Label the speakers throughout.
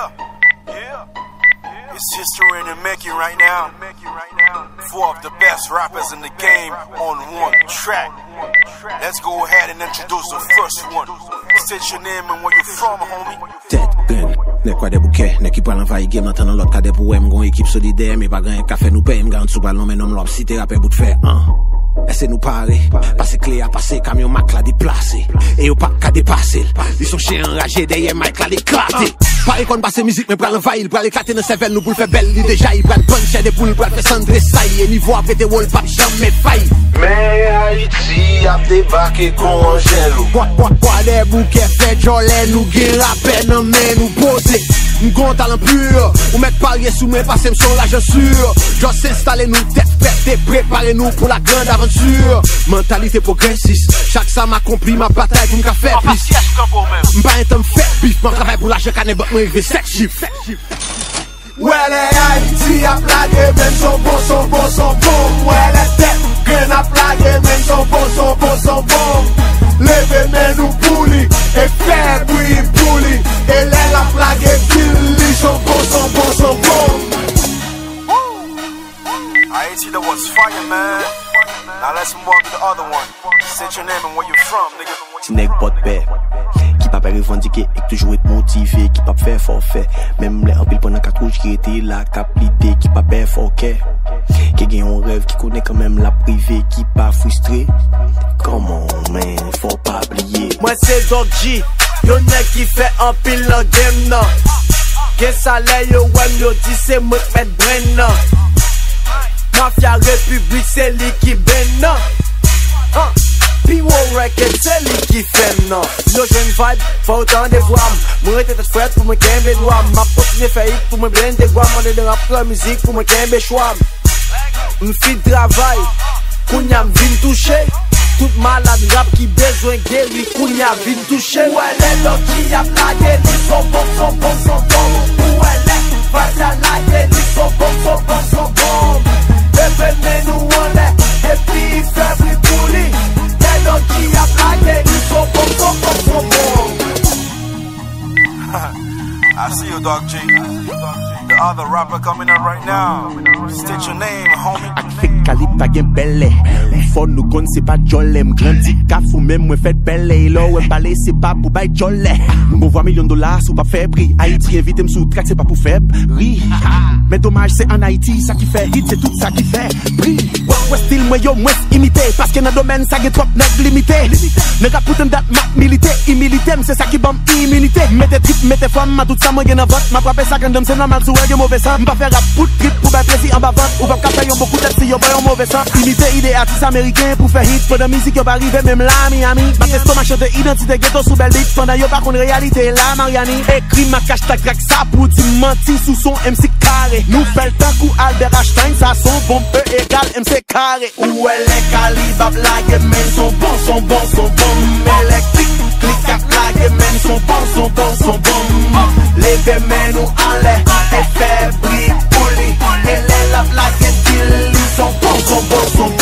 Speaker 1: It's history in the making right now. 4 of the best rappers in the game on one track. Let's go ahead and introduce the first one. State your name and where you from, homie.
Speaker 2: Tête gun, ne kwa de bouquet, ne ki pral envahi game nan tan l'autre kade pou gon équipe solidaire, mais pas gagne café nous paye, m'garde sous ballon mais non l'op si te rappel bout de fer. Laissez nous parler, passer clé à passer, camion Mac la déplacé, et au pas qu'à dépasser. Ils sont chiens enragés derrière Mike la déclaté. Pareil qu'on passe musique, mais pral envahir, pral éclater dans cervelle, nous pour le faire belle, il déjà, il pral punch, des poules, pral faire cendre saillie, et niveau après des wall, pas jamais failli.
Speaker 3: Mais Haïti a débarqué con Angelo.
Speaker 2: Quoi des bouquets fait jolé, nous gué rappel, non mais nous poser. M'gon talent pur, ou mettre parier sous mes passés, m'son l'argent sûr. J'ose s'installer nous, tête prête et préparer-nous pour la grande aventure. Mentalité progressiste, chaque ça m'accomplit ma bataille pour m'ka faire plus. M'pas un temps fait bif, m'en travaille pour l'argent canne, but m'rive 7 chiffres.
Speaker 3: Ouais les Haïti a plagué, même son bon. Ouais les têtes, graines a plagué, même son bon. Levez mais nous pouli, et faire bruit pouli. Et l'aile a plagué, qu'ils sont bon.
Speaker 1: Haiti, that was fire, man. Now let's move on to the other one. State your name and where you from, nigga.
Speaker 4: Ti nèg pas de paix, qui pas revendiquer et toujours être motivé, qui pas faire forfait. Même les en pile pendant 4 jours qui était là, cap l'idée, qui pas faire forquet. Qui gagne un rêve, qui connaît quand même la privée, qui pas frustré. Comment, man, faut pas oublier.
Speaker 5: Moi c'est Doc G, yo nèg qui fait un pile dans game nan. Gen salaire yo wèm yo dit c'est moi qui met brain nan. Mafia République c'est lui qui ben nan. P.O. Record c'est lui qui fait non. Yo jeune vibe, faut autant de voix. Moi tête frette pour me kembe doigt. Ma continuer faire hit pour me blender doigt. M'en de rap la musique pour me kembe choix. M'fit travail, kounya m'vin toucher. Tout malade rap qui besoin guéri, kounya vin toucher.
Speaker 3: Où elle est l'autre qui a plagué, ils sont bon. Où elle est, vas-y à la gueule, ils sont bon. Devenez nous on est, et puis faire bruit pour lui. Les l'autre qui a plagué, ils sont bon.
Speaker 1: I see you, Doc G. The other rapper coming up right now. State your name, homie.
Speaker 4: Ak fait calibre pas gen belle. Faut nous gon c'est pas jolé. M'grandi caf ou même moi fait belle. Là ouais balé c'est pas pour bail jolé. M'envoie $1,000,000 sous pas faire prix. Haïti invite m'sous track c'est pas pour faire rire. Mais dommage c'est en Haïti ça qui fait hit c'est tout ça qui fait prix. Ouais style moi yo moi imité parce que dans domaine ça get trop nèg limité. Nèg a putain date mat milité, humilité c'est ça qui bombe immunité. Mettez trip, mettez femme à tout ça moi gen en vote. Ma frappe ça quand c'est normal sous un mauvais sang. M'pas faire rap pour trip pour bail plaisir en bas vente. Ou pas capter yon beaucoup tête si yon un mauvais sang. Imité idée artiste américain pour faire hit. Pour de musique yon pas arrivé même là Miami. Ma testo ma chante identité ghetto sous belle lit. Pendant yon pas contre réalité là Mariani. Écrit ma cache ta crack ça pour dire mentir sous son MC carré. Nous fait le temps coup Albert Einstein ça son bombe E égale MC carré.
Speaker 3: Où elle est calibre à blague mais son bon. Électrique, clic à blague mais son bon. Levez mais nous en l'air, et fait bruit pour lui. Elle est la blague et ils sont bon.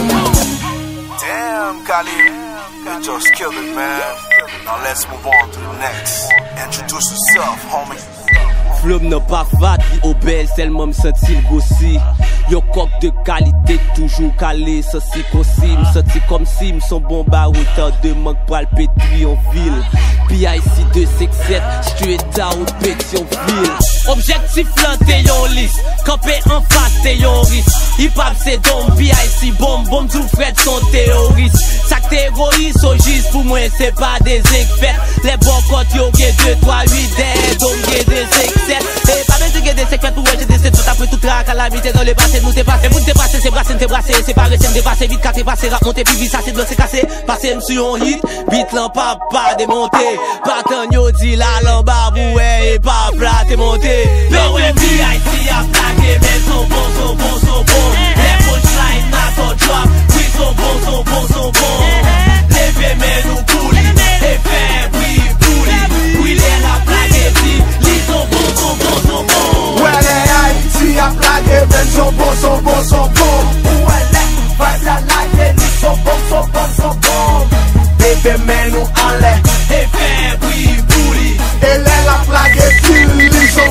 Speaker 1: Damn, Khalid. You just killed it, man. Now let's move on to the next. Introduce yourself, homie.
Speaker 6: Flow n'a pas fat, au bel seulement me sentir gossi. Yo coq de qualité toujours calé, ça c'est possible. Me sentir comme si me son bon barouteur de manque pour le pétri en ville. PIC 267, straight out Pétionville. Objectif planté yon lisse, campé en face t'es yon risque. Hip hop c'est dom, PIC bombe tout fret son terroriste. Ça que t'es égoïste au gis pour moi c'est pas des infects. Les bons côtes yo gé 2, 3, 8, des dom gé 2, 5, 7. Et pas besoin de des secrets pour j'ai décidé tout après tout trac calamité dans les passés nous t'es passé. Vous t'es passé, c'est brassé, t'es brassé, c'est pas resté, t'es passé vite, t'es passé, rap monté, puis vite, ça c'est de l'eau, c'est cassé. Passé sur un hit, beat l'en pas démonté. Pas tant yo dit la lambabou, et pas plat, t'es monté. Mais oui, PIC a plaqué, mais son bon. Les punchlines n'a ton drop, oui, son bon. Levez, mais nous couli, et fait, oui, pouli. Oui, les la plaqué, li son bon.
Speaker 3: Ouais, les Haïti a plaqué, mais son bon. Où elle est, vas-y à la gueule, ils sont bon. Levez, mais nous en l'air,
Speaker 5: et fait, oui, pouli.
Speaker 3: Elle est la plaque et ils sont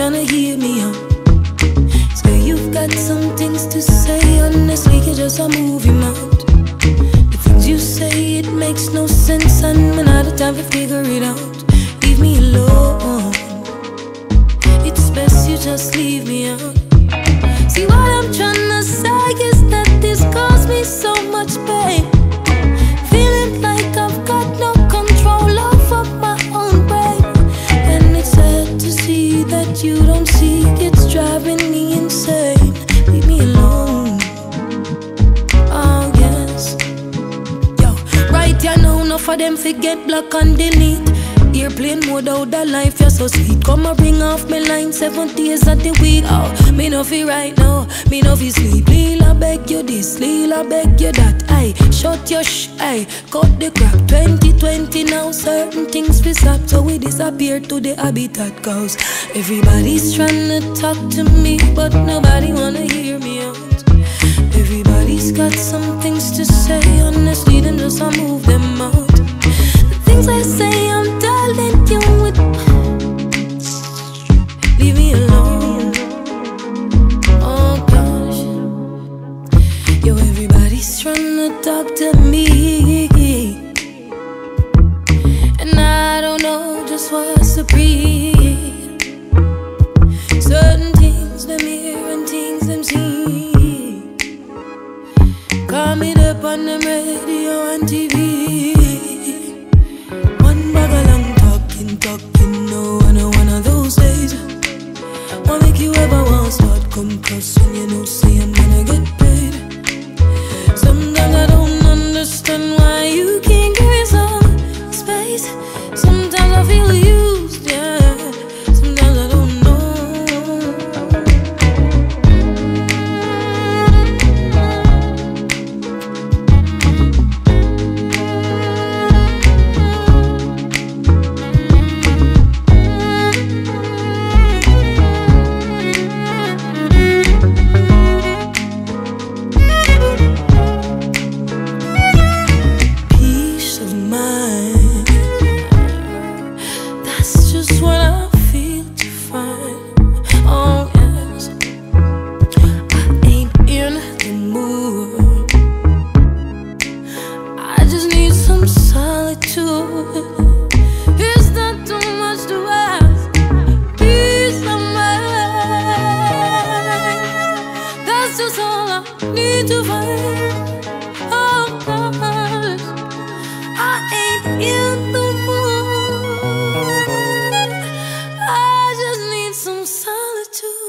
Speaker 7: tryna hear me out. So you've got some things to say, honestly, you're just a movie mount. The things you say, it makes no sense, and I'm out of time to figure it out. Leave me alone. It's best you just leave me out. See, what I'm tryna say is that this caused me so much pain. Feeling like I've got no control over my own brain. And it's sad to see that you don't see, it's driving me insane. Leave me alone. Oh yes. Yo, right here now, enough of them forget block and delete. Airplane mode out the life, you're so sweet. Come and bring off my line 7 days of the week. Oh, me no feel right now, me no feel sleep. Lila beg you this, Lila beg you that. Aye, shut your aye, cut the crap. 2020 now, certain things we stop, so we disappear to the habitat. Cause everybody's trying to talk to me, but nobody wanna hear me out. Everybody's got some things to say, honestly, then just I move them out. The things I say, I'm telling you with. Leave me alone. Oh gosh. Yo, everybody's trying to talk to me, and I don't know just what's to breathe. Certain things them hear and things them see. Call me up on them radio and TV. One bag of long talking, no, I know one of those days. Won't make you ever want to start come close when you know, say I'm gonna get paid. Sometimes I don't understand why you can't give me some space. Sometimes I feel used, yeah. Sometimes I don't know. Peace of mind, that's just what I feel to find. Oh yes, I ain't in the mood. I just need some solitude. It's not too much to ask. Peace of mind, that's just all I need to find. Oh gosh, I ain't in the mood. I just need some solitude.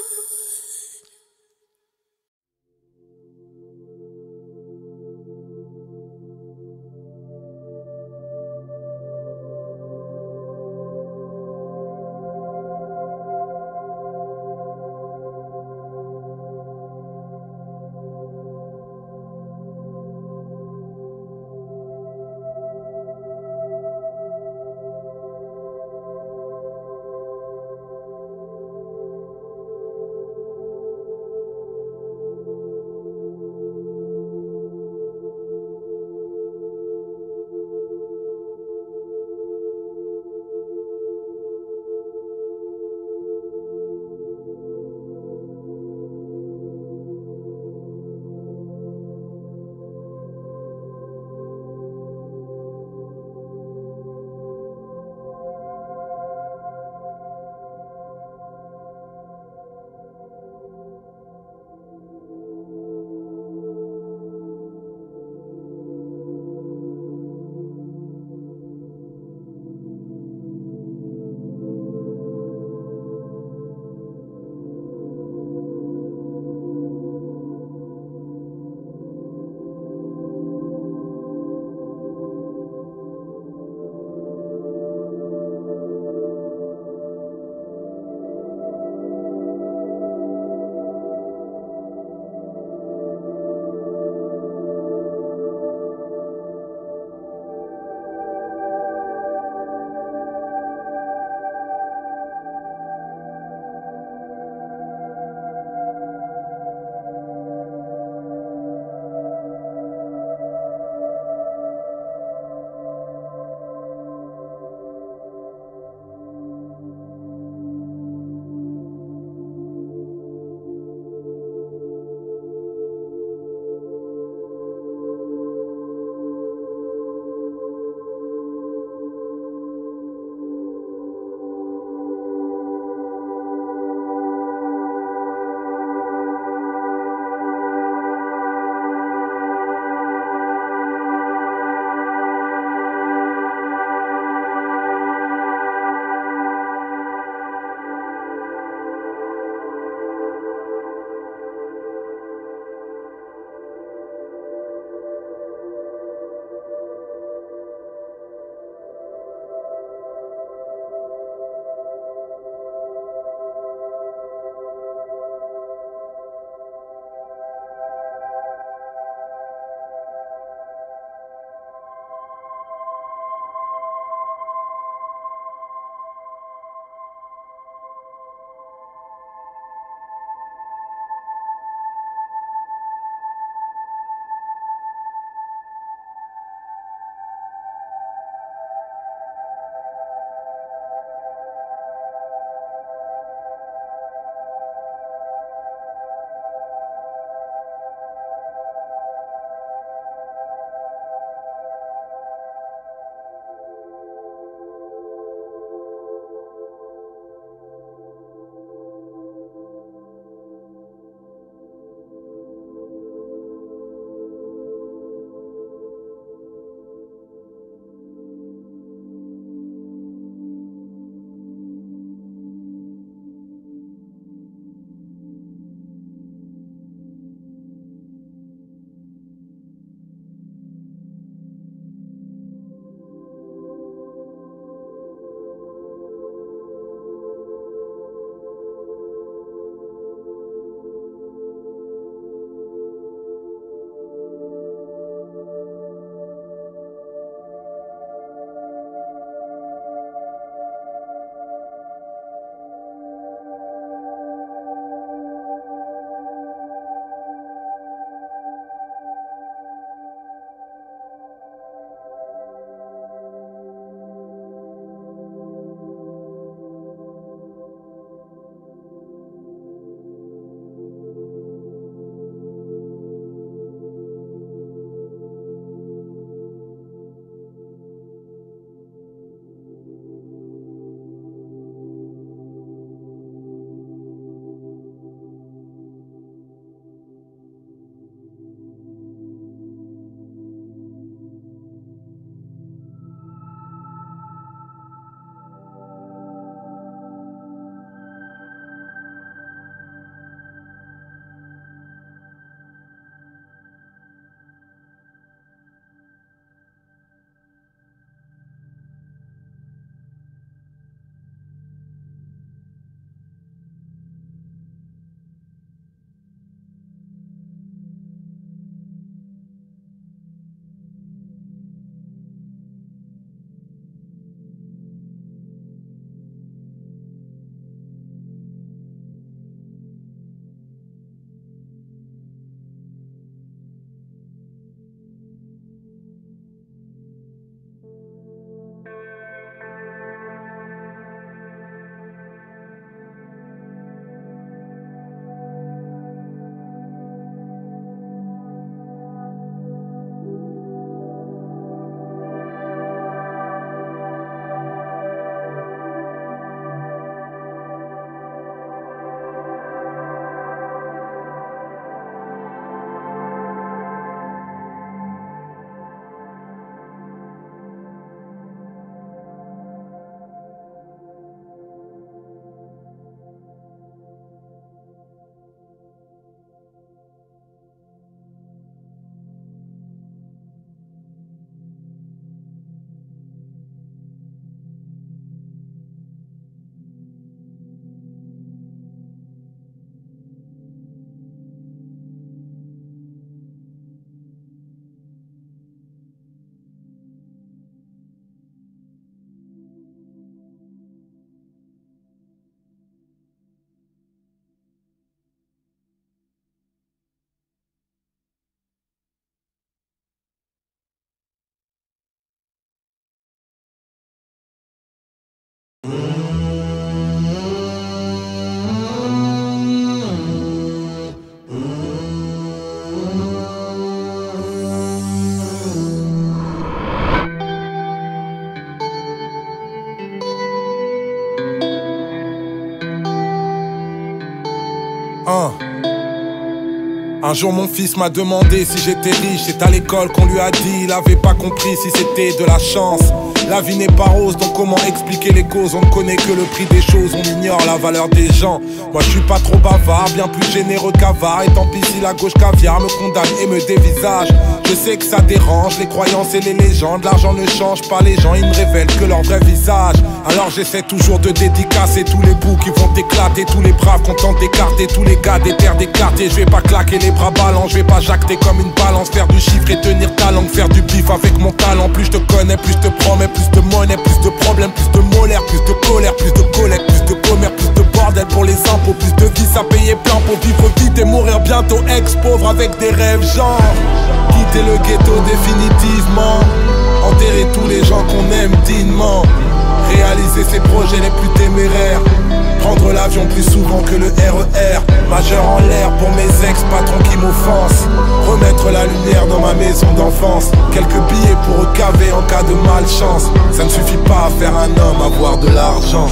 Speaker 8: jour mon fils m'a demandé si j'étais riche. C'est à l'école qu'on lui a dit, il avait pas compris si c'était de la chance. La vie n'est pas rose, donc comment expliquer les causes? On ne connaît que le prix des choses, on ignore la valeur des gens. Moi je suis pas trop bavard, bien plus généreux qu'avare. Et tant pis si la gauche caviar me condamne et me dévisage. Je sais que ça dérange, les croyances et les légendes. L'argent ne change pas les gens, ils ne révèlent que leur vrai visage. Alors j'essaie toujours de dédicacer tous les bouts qui vont éclater, tous les braves contents d'écarter, tous les gars des terres des quartiers. Je vais pas claquer les bras ballants, je vais pas jacter comme une balance. Faire du chiffre et tenir ta langue, faire du bif avec mon talent. Plus je te connais, plus je te promets, plus de monnaie, plus de problèmes, plus de molaire, plus de colère, plus de collecte, plus de commerce, plus de bordel pour les impôts, plus de vices à payer plein pour vivre vite et mourir bientôt ex-pauvre avec des rêves genre quitter le ghetto définitivement, enterrer tous les gens qu'on aime dignement, réaliser ses projets les plus téméraires, prendre l'avion plus souvent que le RER, majeur en l'air pour mes ex-patrons qui m'offensent, remettre la lumière dans ma maison d'enfance, quelques billets pour recaver en cas de malchance. Ça ne suffit pas à faire un homme, avoir de l'argent.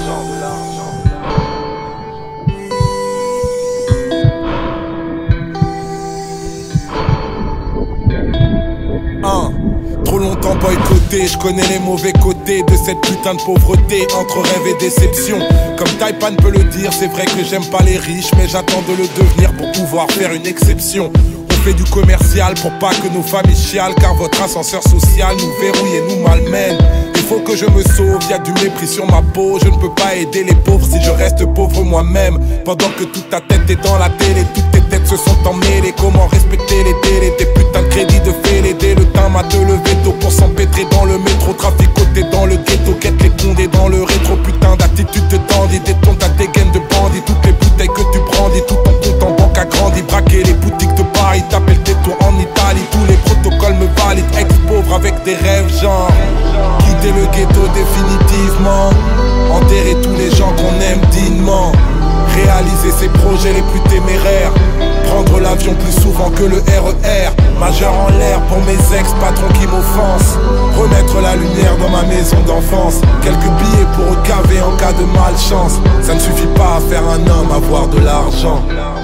Speaker 8: Trop longtemps boycotté, je connais les mauvais côtés de cette putain de pauvreté, entre rêve et déception. Comme Taipan peut le dire, c'est vrai que j'aime pas les riches, mais j'attends de le devenir pour pouvoir faire une exception. On fait du commercial pour pas que nos familles chialent, car votre ascenseur social nous verrouille et nous malmène. Il faut que je me sauve, y'a du mépris sur ma peau. Je ne peux pas aider les pauvres si je reste pauvre moi-même. Pendant que toute ta tête est dans la télé, toutes tes têtes se sont emmêlées. Comment respecter les délais, des putains de crédits de fêler. Le temps m'a de lever tôt pour s'empêtrer dans le métro. Traficoter dans le ghetto, quête les condés dans le rétro. Putain d'attitude de dandy, détonne ta dégaine de bandit. Toutes les bouteilles que tu brandis, tout ton compte en banque agrandi. Braquer les boutiques de Paris, taper le détour en Italie. Tous les protocoles me valident, ex-pauvre avec des rêves genre quitter le ghetto définitivement, enterrer tous les gens qu'on aime dignement, réaliser ses projets les plus téméraires, prendre l'avion plus souvent que le RER, majeur en l'air pour mes ex-patrons qui m'offensent, remettre la lumière dans ma maison d'enfance, quelques billets pour recaver en cas de malchance. Ça ne suffit pas à faire un homme, avoir de l'argent.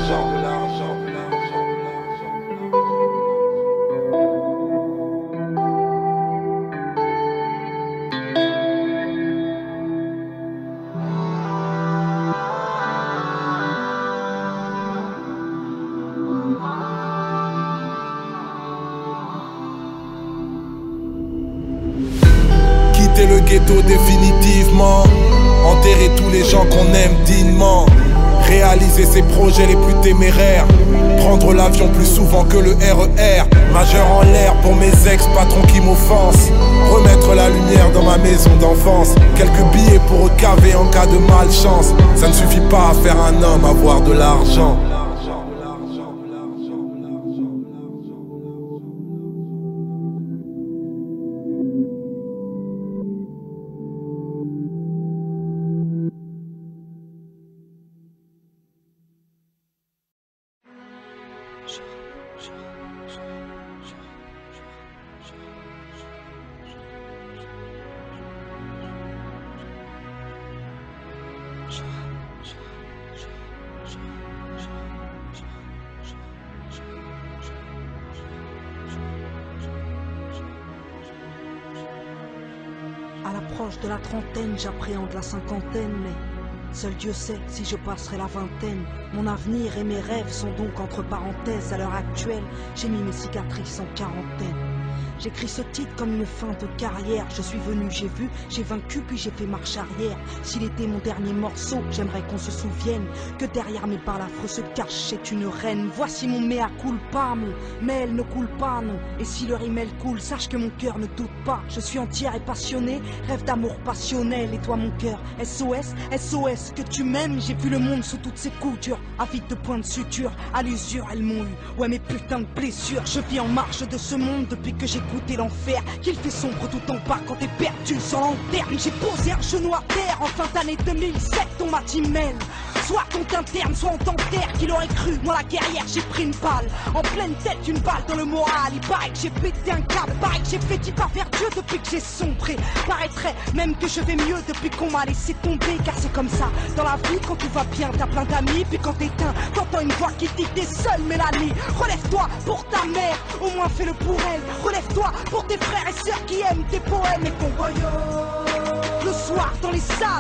Speaker 8: Le ghetto définitivement, enterrer tous les gens qu'on aime dignement, réaliser ses projets les plus téméraires, prendre l'avion plus souvent que le RER, majeur en l'air pour mes ex-patrons qui m'offensent, remettre la lumière dans ma maison d'enfance, quelques billets pour recaver en cas de malchance. Ça ne suffit pas à faire un homme, avoir de l'argent.
Speaker 9: À l'approche de la trentaine, j'appréhende la cinquantaine, mais seul Dieu sait si je passerai la vingtaine. Mon avenir et mes rêves sont donc entre parenthèses. À l'heure actuelle, j'ai mis mes cicatrices en quarantaine. J'écris ce titre comme une fin de carrière. Je suis venu, j'ai vu, j'ai vaincu, puis j'ai fait marche arrière. S'il était mon dernier morceau, j'aimerais qu'on se souvienne que derrière mes balafres se cachait une reine. Voici mon mea culpa, mon mail ne coule pas, non. Et si le rimel coule, sache que mon cœur ne doute pas. Je suis entière et passionnée, rêve d'amour passionnel. Et toi mon cœur, SOS, SOS, que tu m'aimes. J'ai vu le monde sous toutes ses coutures, avide de points de suture. À l'usure, elles m'ont eu, ouais mes putains de blessures. Je vis en marge de ce monde depuis que j'ai goûté l'enfer, qu'il fait sombre tout en bas quand t'es perdu sur lanterne. J'ai posé un genou à terre en fin d'année 2007, on m'a dit mêle. Soit on t'interne, soit on t'enterre. Qui l'aurait cru, moi la guerrière, j'ai pris une balle en pleine tête, une balle dans le moral. Il paraît que j'ai pété un câble, paraît que j'ai fait du pas vers Dieu depuis que j'ai sombré. Paraîtrait même que je vais mieux depuis qu'on m'a laissé tomber. Car c'est comme ça, dans la vie, quand tout va bien, t'as plein d'amis. Puis quand t'éteins, t'entends une voix qui dit que t'es seule, Mélanie. Relève-toi pour ta mère, au moins fais-le pour elle. Relève-toi pour tes frères et sœurs qui aiment tes poèmes et ton le soir dans les salles.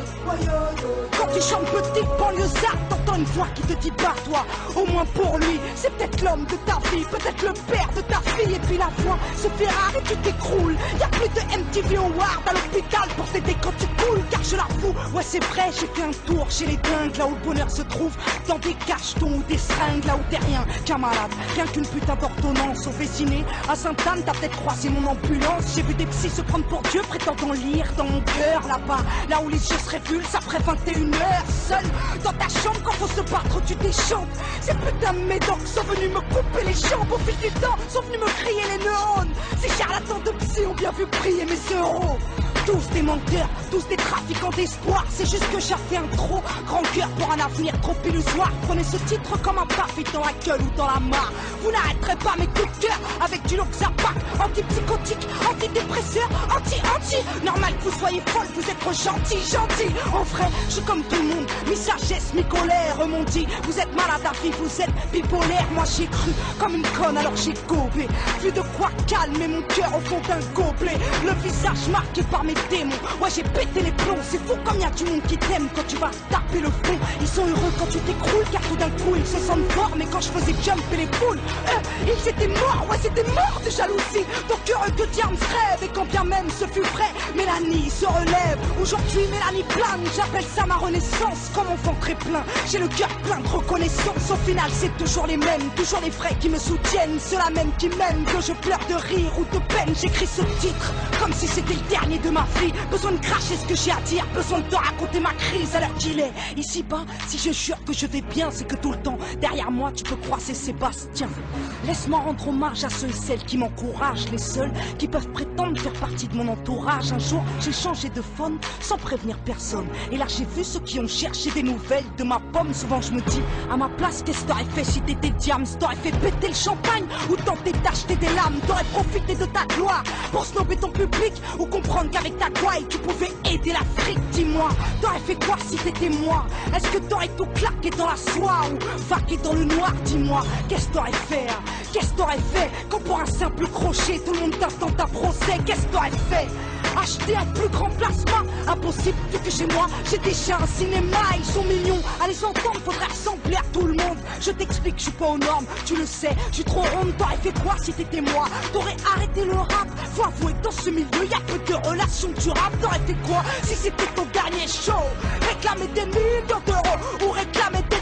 Speaker 9: Quand tu chantes petite banlieusarde, t'entends une voix qui te dit bats-toi. Au moins pour lui, c'est peut-être l'homme de ta vie, peut-être le père de ta fille. Et puis la voix se fait rare et tu t'écroules. Y'a plus de MTV Award à l'hôpital pour t'aider quand tu coules. Car je l'avoue, ouais c'est vrai, j'ai fait un tour chez les dingues, là où le bonheur se trouve, dans des cachetons ou des seringues, là où t'es rien qu'un malade, rien qu'une putain d'ordonnance. Au Vésiné, à Sainte-Anne, t'as peut-être croisé mon ambulance. J'ai vu des psys se prendre pour Dieu, prétendant lire dans mon cœur là-bas, là où les yeux se révulsent après 21h. Seul dans ta chambre quand faut se battre, tu déchantes. Ces putains de médocs sont venus me couper les jambes. Au fil du temps, sont venus me crier les neurones. Ces charlatans de psy ont bien vu briller mes euros. Tous des menteurs, tous des trafiquants d'espoir. C'est juste que j'ai fait un trop grand cœur pour un avenir trop illusoire. Prenez ce titre comme un parfait dans la gueule ou dans la mare. Vous n'arrêterez pas mes coups de cœur avec du Loxapac, antipsychotique, antidépresseur, anti-anti. Normal que vous soyez folle, vous êtes trop gentil. En vrai, je suis comme tout le monde, mi-sagesse, mi-colère. M'ont dit, vous êtes malade à vie, vous êtes bipolaire. Moi j'ai cru comme une conne, alors j'ai gobé. Plus de quoi calmer mon cœur au fond d'un gobelet. Le visage marqué par mes démons, ouais j'ai pété les plombs. C'est fou comme y'a du monde qui t'aime quand tu vas taper le fond. Ils sont heureux quand tu t'écroules, car tout d'un coup ils se sentent forts. Mais quand je faisais jumper les poules, ils étaient morts, ouais c'était mort de jalousie. Donc heureux que Diams rêve, et quand bien même ce fut vrai, Mélanie se relève. Aujourd'hui Mélanie plane, j'appelle ça ma renaissance. Comme enfant très plein, j'ai le cœur plein de reconnaissance. Au final c'est toujours les mêmes, toujours les vrais qui me soutiennent. Ceux-là même qui m'aiment, que je pleure de rire ou de peine. J'écris ce titre comme si c'était le dernier de ma vie. Besoin de cracher ce que j'ai à dire, besoin de te raconter ma crise à l'heure qu'il est. Ici-bas, si je jure que je vais bien, c'est que tout le temps, derrière moi, tu peux croiser Sébastien. Laisse-moi rendre hommage à ceux et celles qui m'encouragent, les seuls qui peuvent prétendre faire partie de mon entourage. Un jour, j'ai changé de phone sans prévenir personne. Et là, j'ai vu ceux qui ont cherché des nouvelles de ma pomme. Souvent, je me dis, à ma place, qu'est-ce que t'aurais fait si t'étais Diams? T'aurais fait péter le champagne ou tenter d'acheter des lames? T'aurais profité de ta gloire pour snober ton public ou comprendre qu'avec ta gouaille, tu pouvais aider l'Afrique? Dis-moi, t'aurais fait quoi si t'étais moi? Est-ce que t'aurais tout claqué dans la soie ou vaqué dans le noir? Dis-moi, qu'est-ce que t'aurais fait? Qu'est-ce que t'aurais fait quand pour un simple crochet tout le monde t'intente à procès? Qu'est-ce que t'aurais fait? Acheter un plus grand plasma? Impossible vu que chez moi j'ai déjà un cinéma. Ils sont millions, à les entendre faudrait ressembler à tout le monde. Je t'explique, je suis pas aux normes, tu le sais, je suis trop ronde. T'aurais fait quoi si t'étais moi? T'aurais arrêté le rap? Faut avouer que dans ce milieu y'a peu de relations durables. T'aurais fait quoi si c'était ton dernier show? Réclamer des millions d'euros ou réclamer des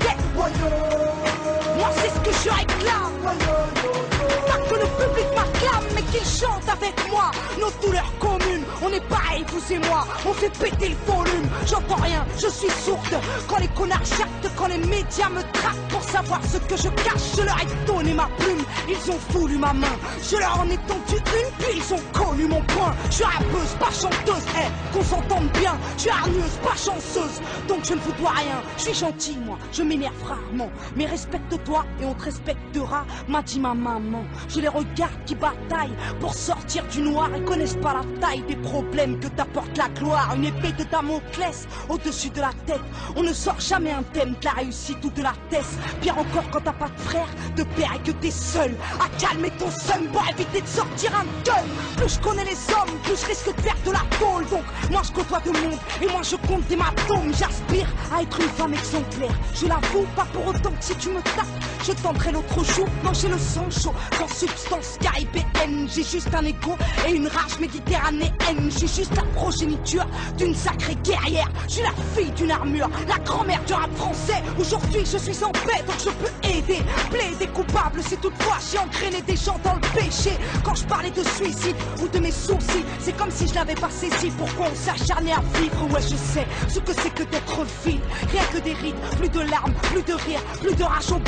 Speaker 9: moi c'est ce que je réclame. Pas que le public m'acclame, mais qu'il chante avec moi nos douleurs communes. On est pareil, vous et moi, on fait péter le volume. J'entends rien, je suis sourde quand les connards jactent, quand les médias me traquent. Pour savoir ce que je cache, je leur ai donné ma plume. Ils ont voulu ma main, je leur en ai tendu une, puis ils ont connu mon point. Je suis rappeuse, pas chanteuse, qu'on s'entende bien. Je suis hargneuse, pas chanceuse, donc je ne vous dois rien. Je suis gentille, moi, je m'énerve rarement, mais respecte-toi et on te respectera, m'a dit ma maman. Je les regarde qui bataillent pour sortir du noir. Ils connaissent pas la taille des problèmes que t'apporte la gloire. Une épée de Damoclès au-dessus de la tête. On ne sort jamais un thème de la réussite ou de la thèse. Pire encore quand t'as pas de frère, de père et que t'es seul à calmer ton seum pour éviter de sortir un gun. Plus je connais les hommes, plus je risque de perdre de la tôle. Donc moi je côtoie tout le monde et moi je compte des matomes. J'aspire à être une femme exemplaire, je l'avoue, pas pour autant que si tu me tapes je tenterai l'autre jour. Non, j'ai le sang chaud, sans substance caribéenne. J'ai juste un égo et une rage méditerranéenne. J'ai juste la progéniture d'une sacrée guerrière. Je suis la fille d'une armure, la grand-mère du rap français. Aujourd'hui je suis en paix, donc je peux aider. Plaider coupable si toutefois j'ai entraîné des gens dans le péché. Quand je parlais de suicide ou de mes soucis, c'est comme si je l'avais pas saisi. Pourquoi on s'acharnait à vivre? Ouais je sais ce que c'est que d'être vide. Rien que des rides, plus de larmes, plus de rire, plus de rage au bip.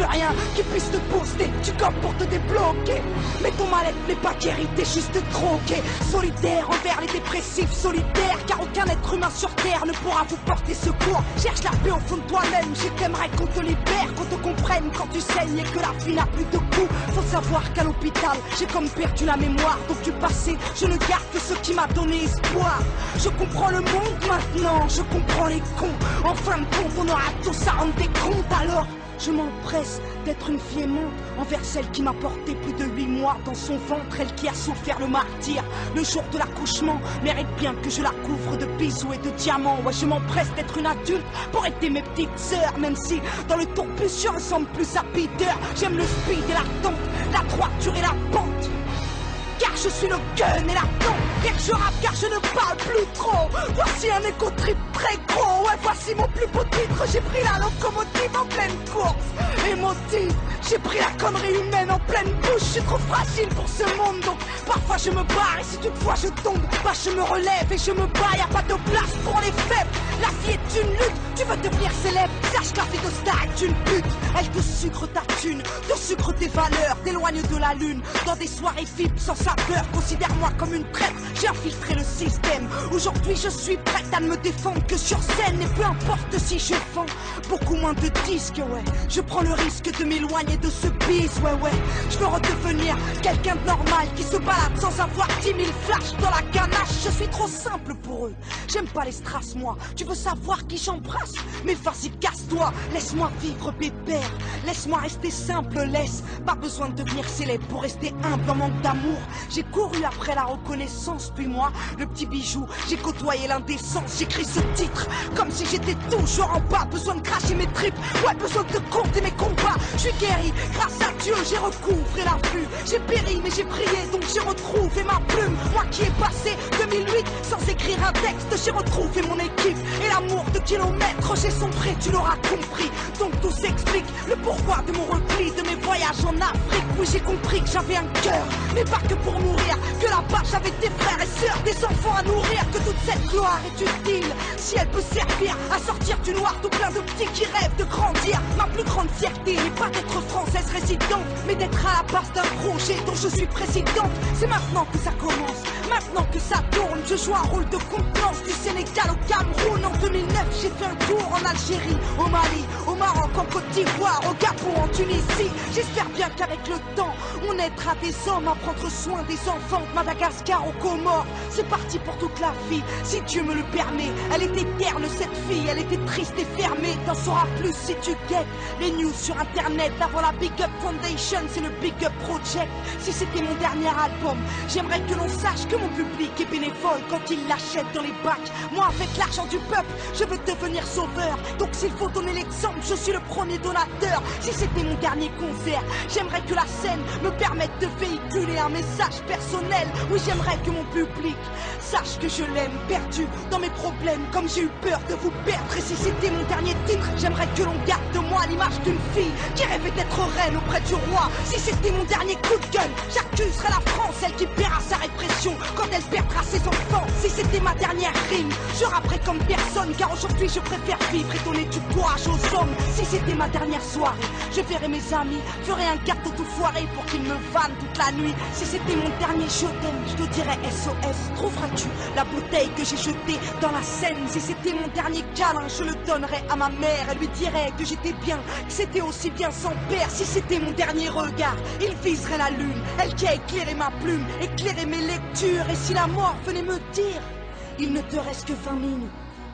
Speaker 9: plus rien qui puisse te booster. Tu copes pour te débloquer, mais ton mal-être n'est pas guéri, t'es juste troqué. Solidaire envers les dépressifs, solitaires, car aucun être humain sur terre ne pourra vous porter secours. Cherche la paix au fond de toi-même, je t'aimerais qu'on te libère, qu'on te comprenne quand tu saignes et que la vie n'a plus de goût. Faut savoir qu'à l'hôpital, j'ai comme perdu la mémoire, donc du passé, je ne garde que ce qui m'a donné espoir. Je comprends le monde maintenant, je comprends les cons. En fin de compte, on aura tous à rendre des comptes, alors je m'empresse d'être une fille aimante envers celle qui m'a porté plus de 8 mois dans son ventre, elle qui a souffert le martyre. Le jour de l'accouchement mérite bien que je la couvre de bisous et de diamants. Ouais, je m'empresse d'être une adulte pour aider mes petites sœurs, même si dans le tourbus je ressemble plus à Peter. J'aime le speed et la tente, la droiture et la pente, car je suis le gun et la tente. Et que je rappe car je ne parle plus trop. Voici un écho trip très gros. Ouais, voici mon plus beau titre. J'ai pris la locomotive en pleine course. Émotive, j'ai pris la connerie humaine en pleine bouche. Je suis trop fragile pour ce monde, donc parfois je me barre. Et si toutefois je tombe, bah je me relève et je me bats. Y'a pas de place pour les faibles. La vie est une lutte. Tu veux devenir célèbre, sache que la vie de star est une pute. Elle te sucre ta thune, te sucre tes valeurs, t'éloigne de la lune. Dans des soirées VIP sans saveur, considère-moi comme une traite. J'ai infiltré le système. Aujourd'hui je suis prête à ne me défendre que sur scène. Et peu importe si je vends beaucoup moins de disques, ouais. Je prends le risque de m'éloigner de ce bis, ouais. Je veux redevenir quelqu'un de normal qui se balade sans avoir 10 000 flashs dans la ganache. Je suis trop simple pour eux, j'aime pas les strass moi. Tu veux savoir qui j'embrasse? Mais vas-y casse-toi, laisse-moi vivre pépère. Laisse-moi rester simple, laisse. Pas besoin de devenir célèbre pour rester humble en manque d'amour. J'ai couru après la reconnaissance, puis moi, le petit bijou, j'ai côtoyé l'indécence. J'écris ce titre comme si j'étais toujours en bas. Besoin de cracher mes tripes, ouais, besoin de compter mes combats. Je suis guéri, grâce à Dieu, j'ai recouvré la vue. J'ai péri, mais j'ai prié, donc j'ai retrouvé ma plume. Moi qui ai passé 2008 sans écrire un texte, j'ai retrouvé mon équipe et l'amour de kilomètres. J'ai sombré, tu l'auras compris. Donc tout s'explique, le pourquoi de mon repli, de mes voyages en Afrique. Oui, j'ai compris que j'avais un cœur, mais pas que pour mourir. Que là-bas j'avais des frères et sœurs, des enfants à nourrir. Que toute cette gloire est utile si elle peut servir à sortir du noir tout plein de petits qui rêvent de grandir. Ma plus grande fierté n'est pas d'être française résidente, mais d'être à la base d'un projet dont je suis présidente. C'est maintenant que ça commence, maintenant que ça tourne. Je joue un rôle de contenance du Sénégal au Cameroun. En 2009 j'ai fait un tour en Algérie, au Mali, au Maroc, en Côte d'Ivoire, au Gabon, en Tunisie. J'espère bien qu'avec le temps on aidera des hommes à prendre soin des enfants de Madagascar aux Comores. C'est parti pour toute la vie, si Dieu me le permet. Elle était terne cette fille, elle était triste et fermée. T'en sauras plus si tu guettes les news sur internet. Avant la Big Up Foundation, c'est le Big Up Project. Si c'était mon dernier album, j'aimerais que l'on sache que mon public est bénévole quand il l'achète dans les bacs. Moi avec l'argent du peuple, je veux devenir sauveur. Donc s'il faut donner l'exemple, je suis le premier donateur. Si c'était mon dernier concert, j'aimerais que la scène me permette de véhiculer un message personnel. Oui, j'aimerais que mon public sache que je l'aime, perdu dans mes problèmes, comme j'ai eu peur de vous perdre. Et si c'était mon dernier titre, j'aimerais que l'on garde de moi l'image d'une fille qui rêvait d'être reine auprès du roi. Si c'était mon dernier coup de gueule, j'accuserais la France, elle qui paiera sa répression quand elle perdra ses enfants. Si c'était ma dernière rime, je rapperais comme personne, car aujourd'hui je préfère vivre et donner du courage aux hommes. Si c'était ma dernière soirée, je verrais mes amis, ferais un gâteau tout foiré pour qu'ils me vannent toute la nuit. Si c'était mon dernier je t'aime, je te dirais SOS. Trouveras-tu la bouteille que j'ai jetée dans la Seine? Si c'était mon dernier câlin, je le donnerais à ma mère. Elle lui dirait que j'étais bien, que c'était aussi bien sans père. Si c'était mon dernier regard, il viserait la lune, elle qui a éclairé ma plume, éclairé mes lectures. Et si la mort venait me dire, il ne te reste que 20 minutes,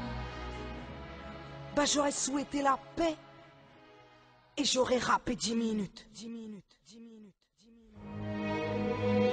Speaker 9: bah j'aurais souhaité la paix et j'aurais rappé 10 minutes. 10 minutes, 10 minutes, 10 minutes.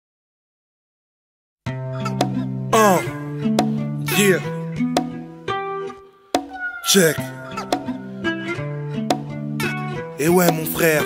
Speaker 8: Yeah. Check. Et ouais mon frère.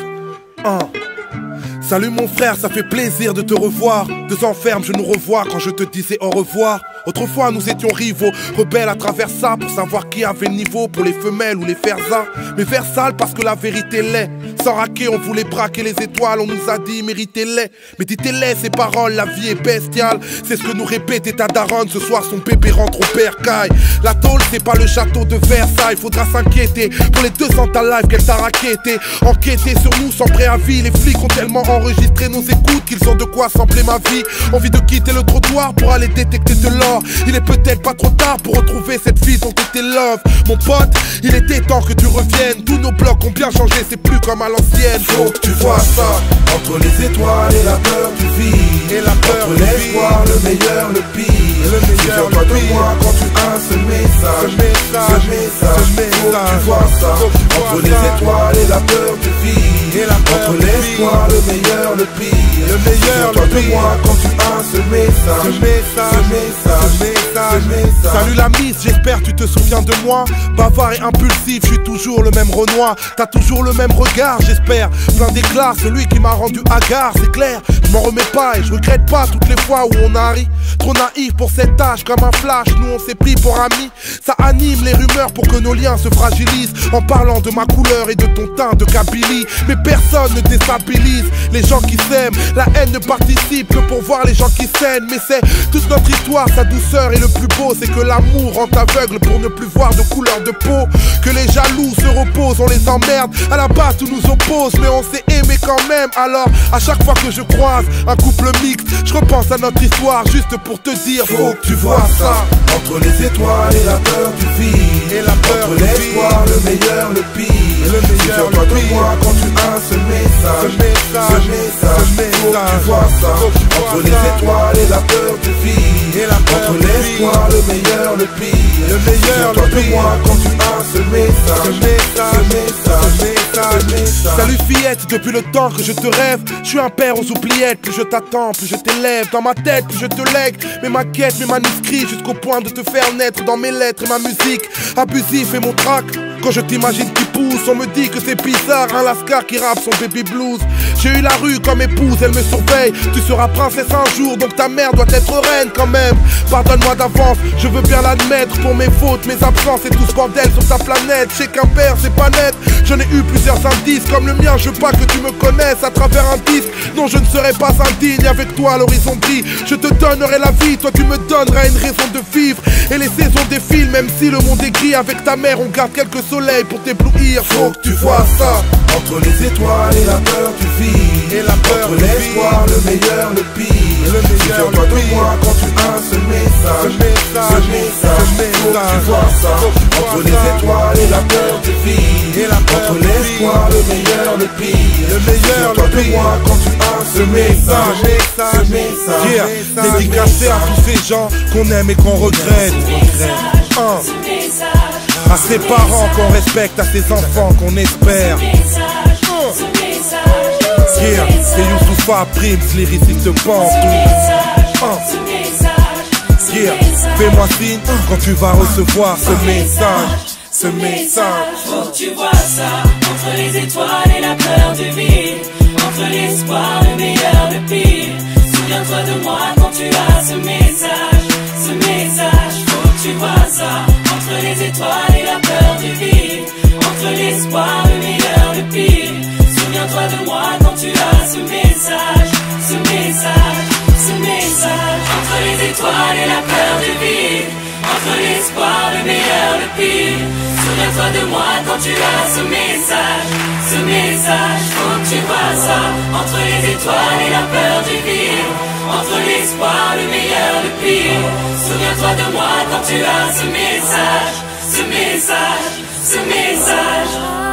Speaker 8: Salut mon frère, ça fait plaisir de te revoir. 2 ans ferme, je nous revois quand je te disais au revoir. Autrefois nous étions rivaux, rebelles à travers ça, pour savoir qui avait le niveau, pour les femelles ou les fersas. Mais vers sale parce que la vérité l'est. Sans raquer, on voulait braquer les étoiles, on nous a dit méritez-les. Méditez-les ces paroles, la vie est bestiale. C'est ce que nous répétait ta daronne, ce soir son bébé rentre au bercail. La tôle c'est pas le château de Versailles, faudra s'inquiéter pour les 200 ta live qu'elle t'a raquetté. Enquêter sur nous sans préavis, les flics ont tellement enregistré nos écoutes qu'ils ont de quoi sampler ma vie. Envie de quitter le trottoir pour aller détecter de l'or. Il est peut-être pas trop tard pour retrouver cette fille dont t'étais love. Mon pote, il était temps que tu reviennes. Tous nos blocs ont bien changé, c'est plus comme à l'ancienne.
Speaker 3: Faut que tu vois ça, entre les étoiles et la peur du vide, et la peur, entre l'espoir, le meilleur, le pire. Souviens-toi de moi quand tu as ce message. Ce message, faut que tu vois ça, entre les étoiles et la peur du vide, entre l'espoir, le meilleur, le pire. Souviens-toi de moi quand tu as ce message.
Speaker 8: Salut la miss, j'espère tu te souviens de moi. Bavard et impulsif, je suis toujours le même Renoir. T'as toujours le même regard, j'espère, plein d'éclat, celui qui m'a rendu hagard, c'est clair. Je m'en remets pas et je regrette pas toutes les fois où on a ri. Trop naïf pour cet âge, comme un flash, nous on s'est pris pour amis. Ça anime les rumeurs pour que nos liens se fragilisent, en parlant de ma couleur et de ton teint de Kabylie. Mais personne ne déstabilise les gens qui s'aiment. La haine ne participe que pour voir les gens qui s'aiment. Mais c'est toute notre histoire, sa douceur. Et le plus beau c'est que l'amour rend aveugle pour ne plus voir de couleur de peau. Que les jaloux se reposent, on les emmerde. À la base tout nous oppose, mais on s'est aimé quand même. Alors à chaque fois que je croise un couple mixte, je repense à notre histoire juste pour te dire.
Speaker 3: Faut que tu vois ça, entre les étoiles et la peur du vide, et la peur, entre l'espoir, le meilleur, le pire. Souviens-toi de moi quand tu as ce message. Ce message, faut que tu vois ça, entre les étoiles et la peur du vide, entre l'espoir, le meilleur, le pire. Souviens-toi de moi quand tu as ce message.
Speaker 8: Salut fillette, depuis le temps que je te rêve, je suis un père aux oubliettes. Plus je t'attends, plus je t'élève dans ma tête, plus je te lègue mes maquettes, mes manuscrits, jusqu'au point de te faire naître dans mes lettres et ma musique. Abusif et mon track, quand je t'imagine qui pousse, on me dit que c'est bizarre, un lascar qui rappe son baby blues. J'ai eu la rue comme épouse, elle me surveille. Tu seras princesse un jour, donc ta mère doit être reine quand même. Pardonne-moi d'avance, je veux bien l'admettre. Pour mes fautes, mes absences et tout ce bordel sur ta planète. Je sais qu'un père c'est pas net, j'en ai eu plusieurs indices. Comme le mien, je veux pas que tu me connaisses à travers un disque. Non, je ne serai pas indigne, avec toi à l'horizon brille. Je te donnerai la vie, toi tu me donneras une raison de vivre. Et les saisons défilent, même si le monde est gris. Avec ta mère on garde quelques soleils pour t'éblouir.
Speaker 3: Faut que tu vois ça, entre les étoiles et la peur du vide, et la peur, entre l'espoir, le meilleur, le pire. Souviens-toi de moi quand tu as ce message. Ce message, faut que tu vois ça, entre les étoiles et la peur du vide, entre l'espoir, le meilleur, le pire. Souviens-toi de moi quand tu as ce message.
Speaker 8: Dédicacé à tous ces gens qu'on aime et qu'on regrette. À ses parents qu'on respecte, à ses enfants qu'on espère. C'est Youssoupha, Prims, lyriciste Bantou. Fais-moi signe quand tu vas recevoir ce message. Ce message.
Speaker 10: Faut que tu vois ça, entre les étoiles et la peur du vide, entre l'espoir, le meilleur, le pire. Souviens-toi de moi quand tu as ce message. Ce message, faut que tu vois ça, entre les étoiles et la peur du vide, entre l'espoir, le meilleur, le pire. Souviens-toi de moi quand tu as ce message. Ce message, ce message, entre les étoiles et la peur du vide, entre l'espoir, le meilleur, le pire. Souviens-toi de moi quand tu as ce message. Ce message, faut que tu vois ça, entre les étoiles et la peur du vide, entre l'espoir, le meilleur, le pire. Souviens-toi de moi quand tu as ce message. Ce message, ce message.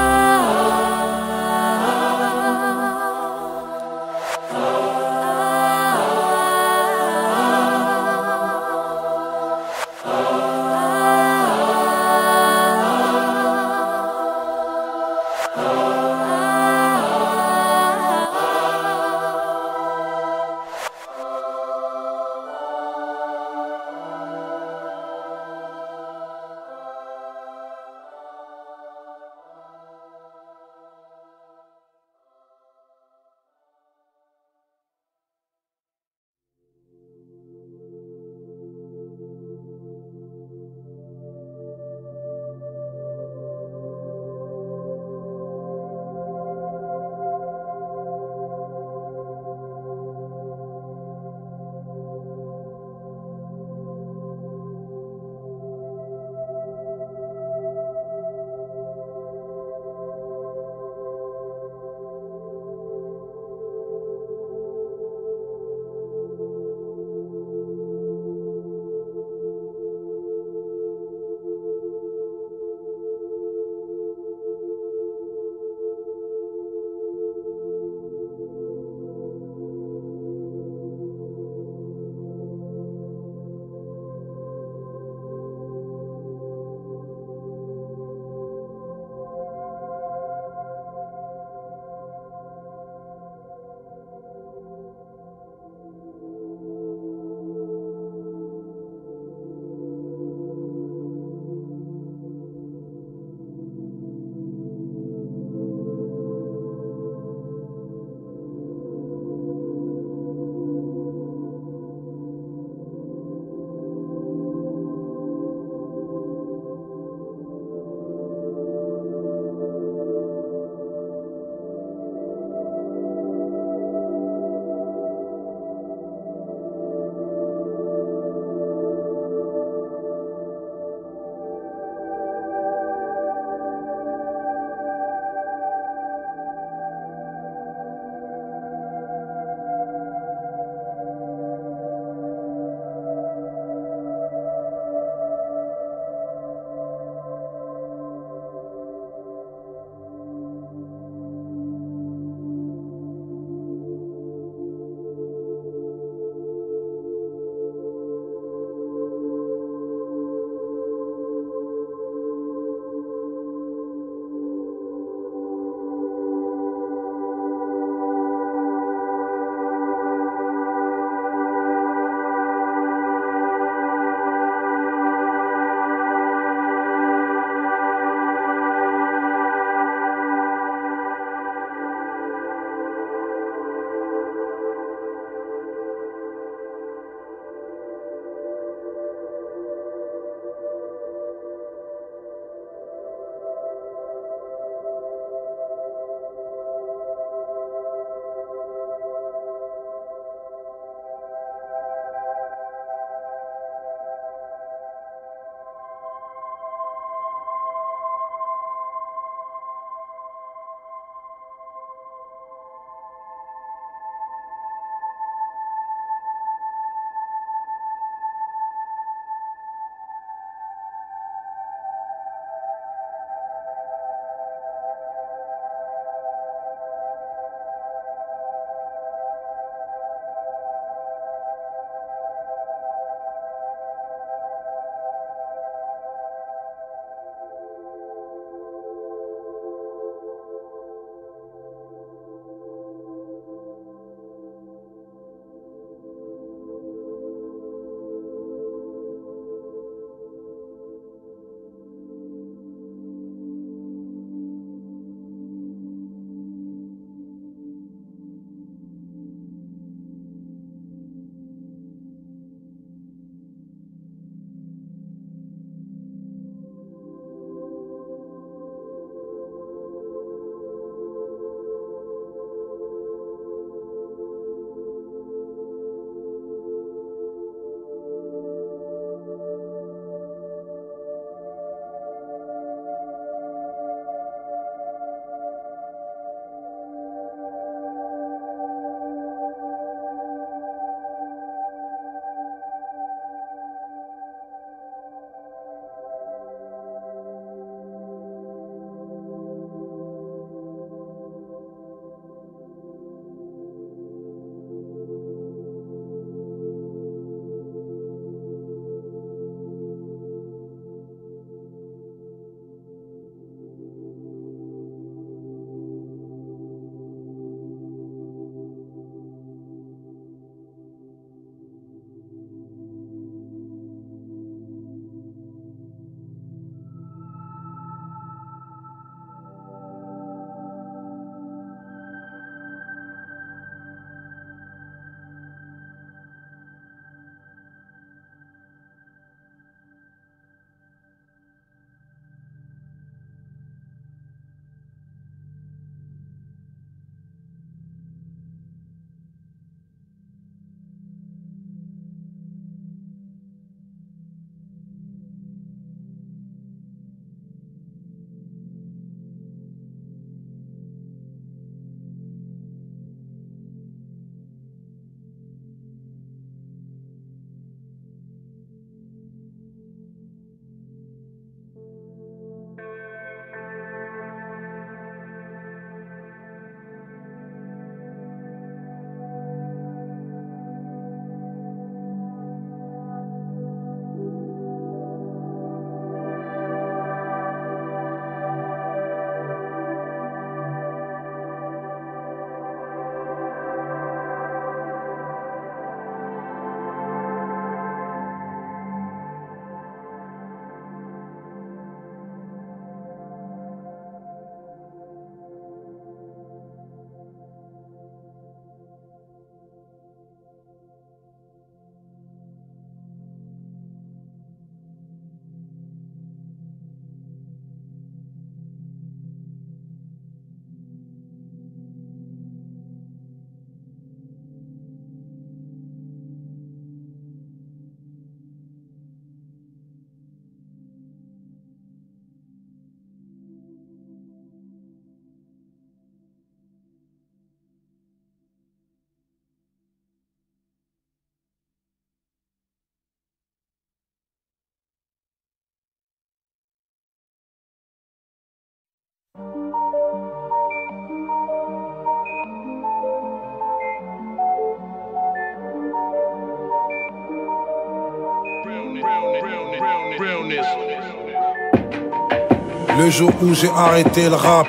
Speaker 8: Le jour où j'ai arrêté le rap.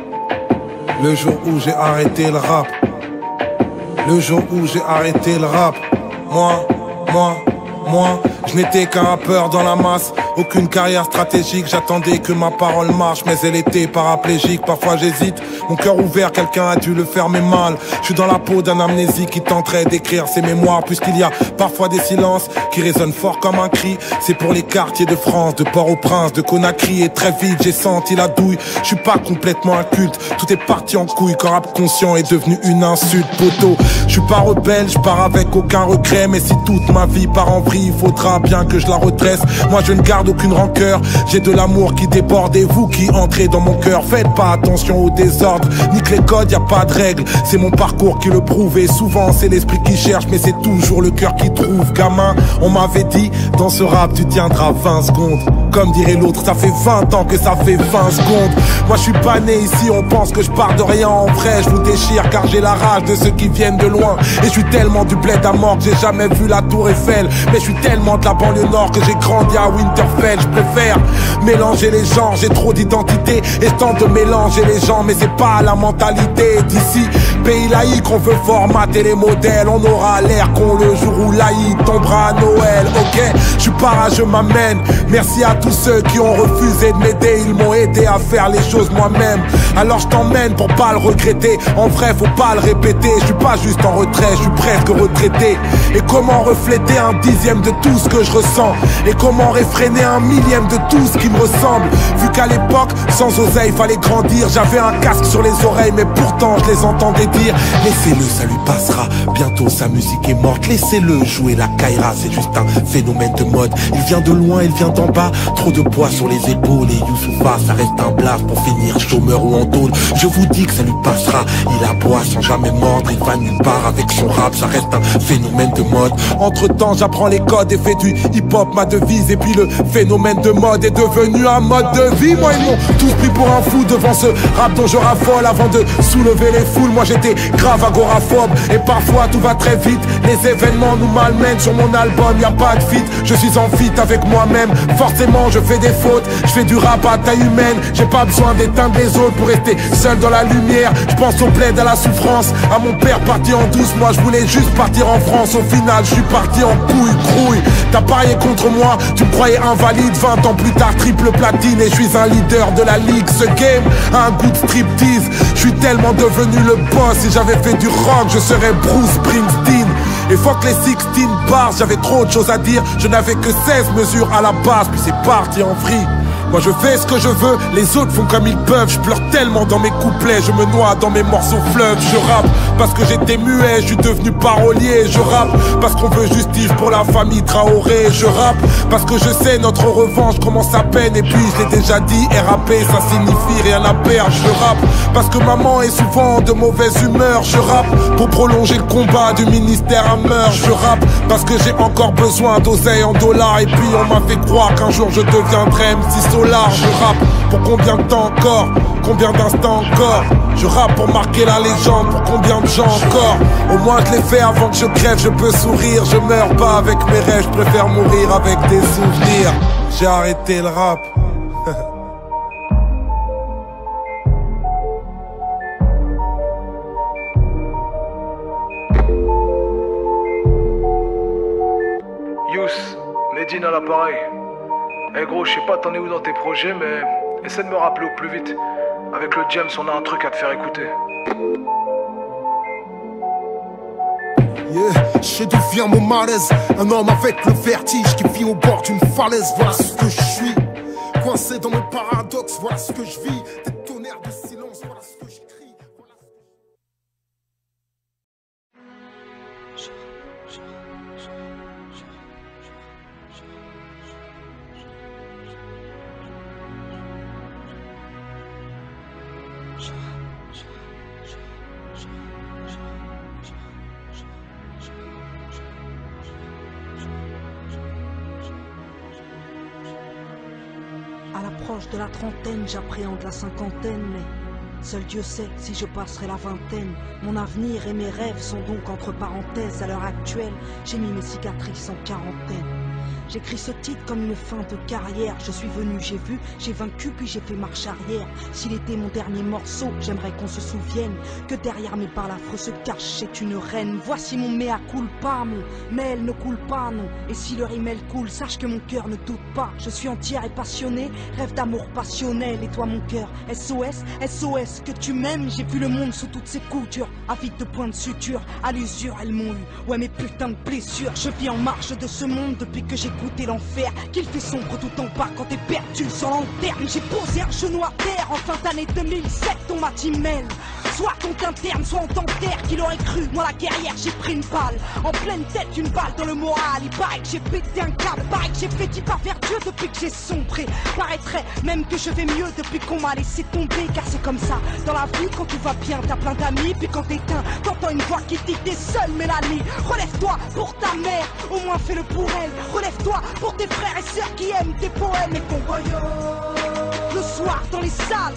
Speaker 8: Le jour où j'ai arrêté le rap. Le jour où j'ai arrêté le rap. Moi, je n'étais qu'un rappeur dans la masse. Aucune carrière stratégique, j'attendais que ma parole marche. Mais elle était paraplégique, parfois j'hésite. Mon cœur ouvert, quelqu'un a dû le fermer mal. Je suis dans la peau d'un amnésique qui tenterait d'écrire ses mémoires. Puisqu'il y a parfois des silences qui résonnent fort comme un cri. C'est pour les quartiers de France, de Port-au-Prince, de Conakry. Et très vite j'ai senti la douille. Je suis pas complètement inculte, tout est parti en couille. Quand rap conscient est devenu une insulte, poteau. Je suis pas rebelle, je pars avec aucun regret. Mais si toute ma vie part en vrille, il faudra bien que je la redresse. Moi je ne garde aucune rancœur, j'ai de l'amour qui déborde. Et vous qui entrez dans mon cœur, faites pas attention au désordre. Nique les codes, y a pas de règles, c'est mon parcours qui le prouve. Et souvent c'est l'esprit qui cherche, mais c'est toujours le cœur qui trouve. Gamin, on m'avait dit, dans ce rap tu tiendras 20 secondes. Comme dirait l'autre, ça fait 20 ans que ça fait 20 secondes. Moi je suis pas né ici, on pense que je pars de rien. En vrai je vous déchire car j'ai la rage de ceux qui viennent de loin. Et je suis tellement du bled à mort que j'ai jamais vu la tour Eiffel. Mais je suis tellement de la banlieue nord que j'ai grandi à Winterfell. Je préfère mélanger les genres, j'ai trop d'identité. Et je tente de mélanger les gens, mais c'est pas la mentalité d'ici. Pays laïque, on veut formater les modèles. On aura l'air con le jour où laïque tombera à Noël. Ok, je suis pas je m'amène. Merci à tous ceux qui ont refusé de m'aider. Ils m'ont aidé à faire les choses moi-même. Alors je t'emmène pour pas le regretter. En vrai faut pas le répéter. Je suis pas juste en retrait, je suis presque retraité. Et comment refléter un dixième de tout ce que je ressens? Et comment réfréner un millième de tout ce qui me ressemble? Vu qu'à l'époque, sans oseille, fallait grandir. J'avais un casque sur les oreilles, mais pourtant je les entendais dire: laissez-le, ça lui passera. Bientôt sa musique est morte. Laissez-le jouer la Kaira, c'est juste un phénomène de mode. Il vient de loin, il vient d'en bas. Trop de poids sur les épaules. Et Youssoufa, ça reste un blast pour finir chômeur ou en tôle. Je vous dis que ça lui passera. Il aboie sans jamais mordre. Il va nulle part avec son rap, ça reste un phénomène de mode. Entre temps, j'apprends les codes et fais du hip-hop ma devise. Et puis le phénomène de mode est devenu un mode de vie. Moi ils m'ont tous pris pour un fou devant ce rap dont je raffole. Avant de soulever les foules, moi j'étais grave agoraphobe. Et parfois tout va très vite, les événements nous malmènent. Sur mon album y a pas de feat, je suis en feat avec moi-même. Forcément je fais des fautes, je fais du rap à taille humaine. J'ai pas besoin d'éteindre les autres pour rester seul dans la lumière. Je pense au plaid, à la souffrance, à mon père parti en douce. Moi je voulais juste partir en France. Au final je suis parti en couille, grouille. T'as parié contre moi, tu me croyais invalide. 20 ans plus tard, triple platine. Et je suis un leader de la ligue. Ce game a un goût de striptease. Je suis tellement devenu le boss. Si j'avais fait du rock, je serais Bruce Springsteen. Et fuck les 16 bars, j'avais trop de choses à dire. Je n'avais que 16 mesures à la base, puis c'est parti en vrille. Moi je fais ce que je veux, les autres font comme ils peuvent. Je pleure tellement dans mes couplets, je me noie dans mes morceaux fleuves. Je rappe parce que j'étais muet, je suis devenu parolier. Je rappe parce qu'on veut justice pour la famille Traoré. Je rappe parce que je sais notre revanche commence à peine. Et puis je l'ai déjà dit, RAP ça signifie rien à perdre. Je rappe parce que maman est souvent de mauvaise humeur. Je rappe pour prolonger le combat du ministère à meurtre. Je rappe parce que j'ai encore besoin d'oseille en dollars. Et puis on m'a fait croire qu'un jour je deviendrai MC Solar. Je rappe pour combien de temps encore? Combien d'instants encore? Je rappe pour marquer la légende. Pour combien de gens encore? Au moins je l'ai fait avant que je crève. Je peux sourire, je meurs pas avec mes rêves. Je préfère mourir avec des souvenirs. J'ai arrêté le rap.
Speaker 11: Youss, Medine à l'appareil. Eh gros, je sais pas t'en es où dans tes projets, mais essaie de me rappeler au plus vite. Avec le James, on a un truc à te faire écouter.
Speaker 3: Yeah, je sais d'où vient mon malaise. Un homme avec le vertige qui vit au bord d'une falaise. Voilà ce que je suis, coincé dans mon paradoxe. Voilà ce que je vis, des tonnerres de silence. Voilà ce que je crie.
Speaker 9: À l'approche de la trentaine, j'appréhende la cinquantaine, mais seul Dieu sait si je passerai la vingtaine. Mon avenir et mes rêves sont donc entre parenthèses. À l'heure actuelle, j'ai mis mes cicatrices en quarantaine. J'écris ce titre comme une fin de carrière. Je suis venu, j'ai vu, j'ai vaincu, puis j'ai fait marche arrière. S'il était mon dernier morceau, j'aimerais qu'on se souvienne que derrière mes balafres se cache, c'est une reine. Voici mon mea culpa, mon mail ne coule pas, non. Et si le rimel coule, sache que mon cœur ne doute pas. Je suis entière et passionnée, rêve d'amour passionnel. Et toi mon cœur, SOS, SOS, que tu m'aimes. J'ai vu le monde sous toutes ses coutures, avide de points de suture. À l'usure, elles m'ont eu, ouais mes putains de blessures. Je vis en marge de ce monde depuis que j'ai goûté l'enfer. Qu'il fait sombre tout en bas quand t'es perdu sans lanterne. J'ai posé un genou à terre en fin d'année 2007. On m'a dit mêle, soit compte interne, soit on t'enterre. Qu'il aurait cru, moi la guerrière, j'ai pris une balle en pleine tête, une balle dans le moral. Il paraît que j'ai pété un câble, paraît que j'ai fait 10 pas vers Dieu depuis que j'ai sombré. Paraîtrait même que je vais mieux depuis qu'on m'a laissé tomber. Car c'est comme ça, dans la vie, quand tout va bien, t'as plein d'amis. Puis quand t'éteins, t'entends une voix qui dit que t'es seule, Mélanie. Relève-toi pour ta mère, au moins fais-le pour elle. Relève-toi pour tes frères et sœurs qui aiment tes poèmes et ton royaume. Le soir dans les salles,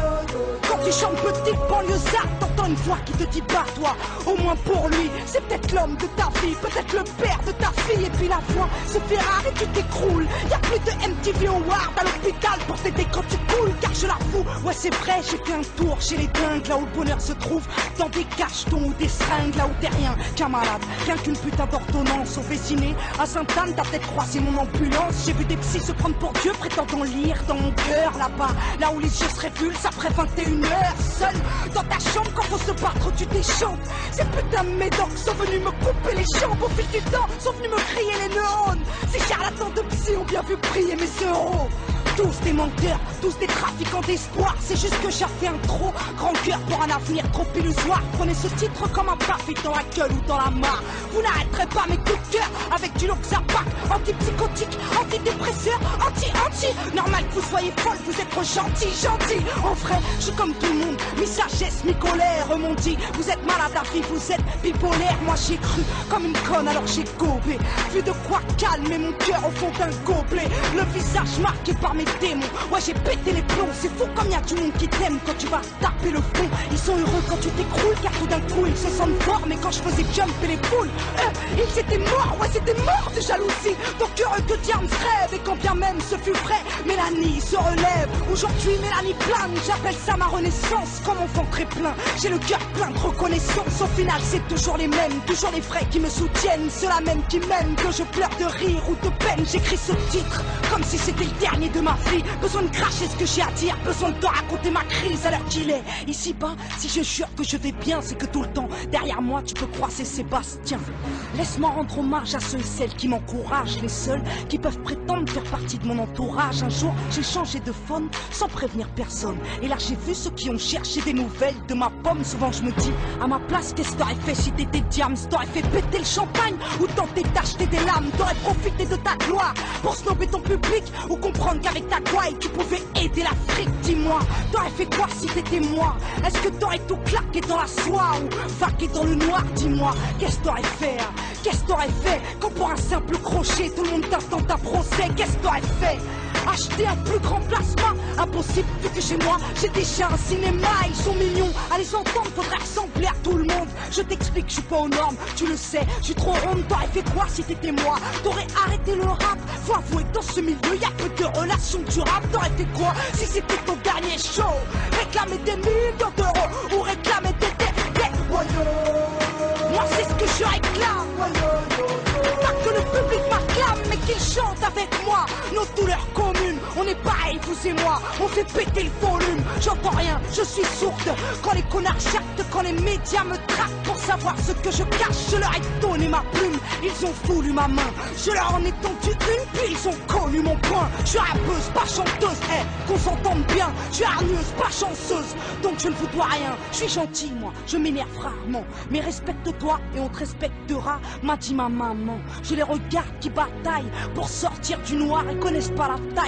Speaker 9: quand tu chantes petite banlieusarde, t'entends une voix qui te dit bats-toi. Au moins pour lui, c'est peut-être l'homme de ta vie, peut-être le père de ta fille. Et puis la voix se fait rare et tu t'écroules. Y'a plus de MTV Award à l'hôpital pour t'aider quand tu coules. Car je l'avoue, ouais c'est vrai, j'ai fait un tour chez les dingues. Là où le bonheur se trouve, dans des cachetons ou des seringues. Là où t'es rien qu'un malade, rien qu'une putain d'ordonnance. Au Vésiné, à Sainte-Anne, t'as peut-être croisé mon ambulance. J'ai vu des psys se prendre pour Dieu, prétendant lire dans mon cœur. Là-bas, là où les yeux se révulsent après 21h. Seul dans ta chambre, quand faut se battre, tu t'échampes. Ces putains de médocs sont venus me couper les jambes. Au fil du temps, sont venus me crier les neurones. Ces charlatans de psy ont bien vu briller mes euros. Tous des menteurs, tous des trafiquants d'espoir. C'est juste que j'ai fait un trop grand cœur pour un avenir trop illusoire. Prenez ce titre comme un parfait dans la gueule ou dans la mare. Vous n'arrêterez pas mes coups de cœur avec du Loxapac, antipsychotique, antidépresseur, anti-anti. Normal que vous soyez folle, vous êtes trop gentil. En vrai, je suis comme tout le monde, mi-sagesse, mi-colère. M'ont dit, vous êtes malade à vie, vous êtes bipolaire. Moi j'ai cru comme une conne, alors j'ai gobé. Vu de quoi calmer mon cœur au fond d'un gobelet. Le visage marqué par mes démons, ouais j'ai pété les plombs. C'est fou comme y'a du monde qui t'aime quand tu vas taper le fond. Ils sont heureux quand tu t'écroules, car tout d'un coup ils se sentent forts. Mais quand je faisais jumper les poules, ils étaient morts, ouais c'était mort de jalousie. Donc heureux que Diams rêve, et quand bien même ce fut vrai, Mélanie se relève. Aujourd'hui Mélanie plane, j'appelle ça ma renaissance. Comme enfant très plein, j'ai le cœur plein de reconnaissance. Au final c'est toujours les mêmes, toujours les vrais qui me soutiennent. Ceux-là même qui m'aiment, que je pleure de rire ou de peine. J'écris ce titre comme si c'était le dernier de ma vie. Besoin de cracher ce que j'ai à dire, besoin de te raconter ma crise à l'heure qu'il est. Ici bas, si je jure que je vais bien, c'est que tout le temps derrière moi tu peux croiser Sébastien. Laisse-moi rendre hommage à ceux et celles qui m'encouragent, les seuls qui peuvent prétendre faire partie de mon entourage. Un jour j'ai changé de phone sans prévenir personne, et là j'ai vu ceux qui ont cherché des nouvelles de ma pomme. Souvent je me dis, à ma place qu'est-ce que t'aurais fait si t'étais Diams? T'aurais fait péter le champagne ou tenter d'acheter des lames? T'aurais profité de ta gloire pour snober ton public ou comprendre qu'avec ta gouaille tu pouvais aider l'Afrique? Dis-moi, t'aurais fait quoi si t'étais moi? Est-ce que t'aurais tout claqué dans la soie ou vaqué dans le noir? Dis-moi, qu'est-ce que t'aurais fait? Qu'est-ce que t'aurais fait quand pour un simple crochet tout le monde t'attend ta procès? Qu'est-ce que t'aurais fait? Acheter un plus grand plasma? Impossible vu que chez moi j'ai déjà un cinéma. Ils sont mignons, à les entendre faudrait ressembler à tout le monde. Je t'explique, je suis pas aux normes, tu le sais, je suis trop ronde. T'aurais fait quoi si t'étais moi? T'aurais arrêté le rap? Faut avouer que dans ce milieu y'a peu de relations durables. T'aurais fait quoi si c'était ton dernier show? Réclamer des millions d'euros ou réclamer des moi c'est ce que je réclame. Pas que le public m'acclame, mais qu'il chante avec moi nos douleurs communes. On est pareil, vous et moi, on fait péter le volume. J'entends rien, je suis sourde quand les connards jactent, quand les médias me traquent. Pour savoir ce que je cache, je leur ai donné ma plume. Ils ont voulu ma main, je leur en ai tendu une, puis ils ont connu mon point. Je suis rappeuse, pas chanteuse, qu'on s'entende bien. Je suis hargneuse, pas chanceuse, donc je ne vous dois rien. Je suis gentil moi, je m'énerve rarement, mais respecte-toi et on te respectera, m'a dit ma maman. Je les regarde qui bataillent pour sortir du noir et connaissent pas la taille des problèmes.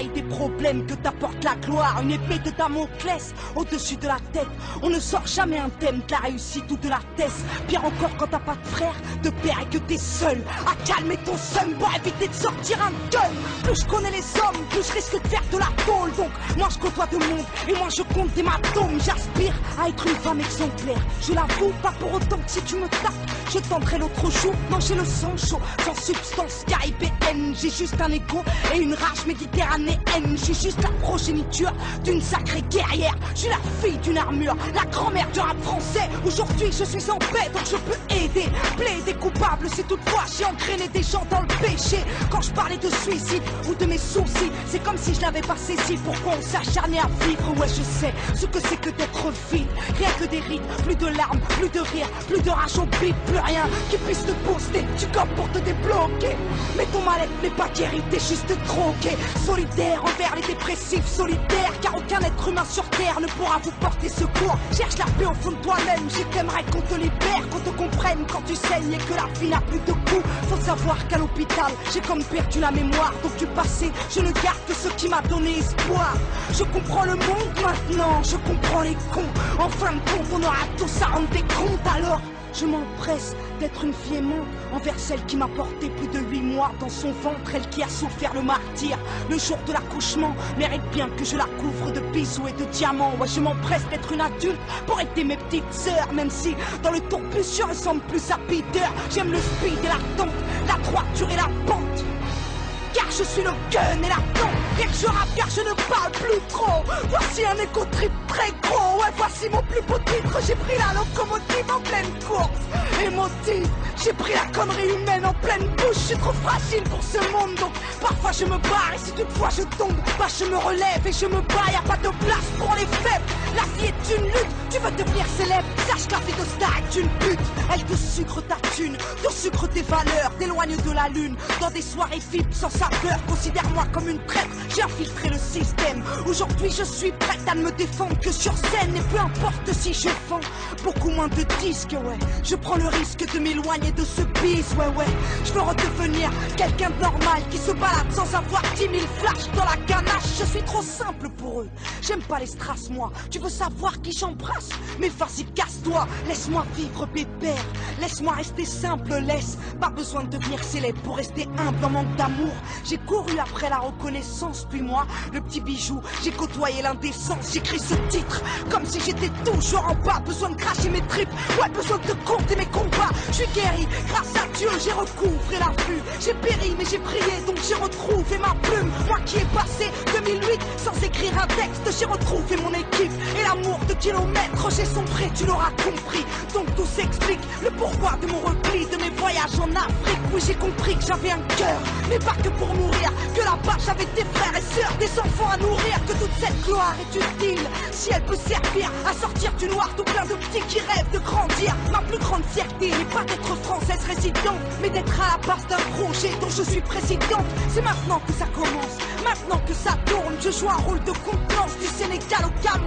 Speaker 9: problème que t'apporte la gloire. Une épée de Damoclès au-dessus de la tête. On ne sort jamais un thème de la réussite ou de la thèse. Pire encore quand t'as pas de frère, de père et que t'es seul. À calmer ton seum pour éviter de sortir un gun. Plus je connais les hommes, plus je risque de faire de la tôle. Donc moi je côtoie de monde et moi je compte des matomes. J'aspire à être une femme exemplaire. Je l'avoue, pas pour autant que si tu me tapes, je tendrai l'autre jour. Non, j'ai le sang chaud, sans substance caribéenne. J'ai juste un égo et une rage méditerranéenne. J'ai juste la progéniture d'une sacrée guerrière. Je suis la fille d'une armure, la grand-mère du rap français. Aujourd'hui je suis en paix, donc je peux aider. Plaider coupable si toutefois j'ai engrainé des gens dans le péché. Quand je parlais de suicide ou de mes soucis, c'est comme si je l'avais pas saisi. Pourquoi on s'acharnait à vivre? Ouais, je sais ce que c'est que d'être vide. Rien que des rides, plus de larmes, plus de rire, plus de rage au bide, plus rien qui puisse te booster. Tu copes pour te débloquer. Mais ton mal-être n'est pas guéri, t'es juste drogué. Solidaire envers les dépressifs, solitaires, car aucun être humain sur terre ne pourra vous porter secours. Cherche la paix au fond de toi-même, j'aimerais qu'on te libère, qu'on te comprenne quand tu saignes et que la vie n'a plus de goût. Faut savoir qu'à l'hôpital, j'ai comme perdu la mémoire. Donc du passé, je ne garde que ce qui m'a donné espoir. Je comprends le monde maintenant, je comprends les cons. En fin de compte, on aura tous à rendre des comptes. Alors je m'empresse d'être une fille aimante envers celle qui m'a porté plus de 8 mois dans son ventre, elle qui a souffert le martyre. Le jour de l'accouchement mérite bien que je la couvre de bisous et de diamants. Ouais, je m'empresse d'être une adulte pour aider mes petites sœurs, même si dans le tourbus je ressemble plus à Peter. J'aime le speed et la tente, la droiture et la pente, car je suis le gun et la tente. Et que je rappe car je ne parle plus trop. Voici un écho trip très gros. Ouais, voici mon plus beau titre. J'ai pris la locomotive en pleine course. Émotive, j'ai pris la connerie humaine en pleine bouche. Je suis trop fragile pour ce monde, donc parfois je me barre. Et si toutefois je tombe, bah je me relève et je me bats. Y'a pas de place pour les faibles. La vie est une lutte. Tu veux devenir célèbre, sache que la vie de star est une pute. Elle te sucre ta thune, te sucre tes valeurs, t'éloigne de la lune. Dans des soirées vides sans saveur, considère-moi comme une traître. J'ai infiltré le système. Aujourd'hui je suis prête à ne me défendre que sur scène. Et peu importe si je vends beaucoup moins de disques, ouais. Je prends le risque de m'éloigner de ce bis, ouais. Je veux redevenir quelqu'un de normal qui se balade sans avoir 10 000 flashs dans la ganache. Je suis trop simple pour eux, j'aime pas les strass moi. Tu veux savoir qui j'embrasse? Mais vas-y casse-toi, laisse-moi vivre pépère. Laisse-moi rester simple, laisse. Pas besoin de devenir célèbre pour rester humble en manque d'amour. J'ai couru après la reconnaissance, puis moi, le petit bijou. J'ai côtoyé l'indécence, j'écris ce titre comme si j'étais toujours en bas. Besoin de cracher mes tripes, ouais, besoin de compter mes combats. Je suis guéri, grâce à Dieu, j'ai recouvré la vue. J'ai péri, mais j'ai prié, donc j'ai retrouvé ma plume. Moi qui ai passé 2008 sans écrire un texte, j'ai retrouvé mon équipe et l'amour de kilomètres. J'ai sombré, tu l'auras compris. Donc tout s'explique, le pourquoi de mon repli, de mes voyages en Afrique. Oui, j'ai compris que j'avais un cœur, mais pas que pour mourir. Que là-bas j'avais des frères et sœurs, des enfants à nourrir. Que toute cette gloire est utile si elle peut servir à sortir du noir tout plein de petits qui rêvent de grandir. Ma plus grande fierté n'est pas d'être française résidente, mais d'être à la base d'un projet dont je suis présidente. C'est maintenant que ça commence, maintenant que ça tourne. Je joue un rôle de contenance du Sénégal au Cameroun.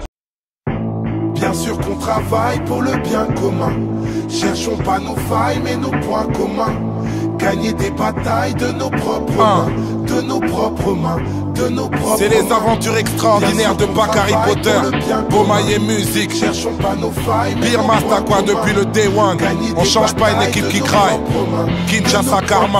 Speaker 3: Bien sûr qu'on travaille pour le bien commun. Cherchons pas nos failles mais nos points communs. Gagner des batailles de nos propres mains, de nos propres mains, de nos propres.
Speaker 8: C'est les aventures extraordinaires de Bakary Potter, Bomaye Music.
Speaker 3: Cherchons pas nos failles.
Speaker 8: Pire Masta quoi depuis le day one. On change pas une équipe qui craille. Kinshasa Karma.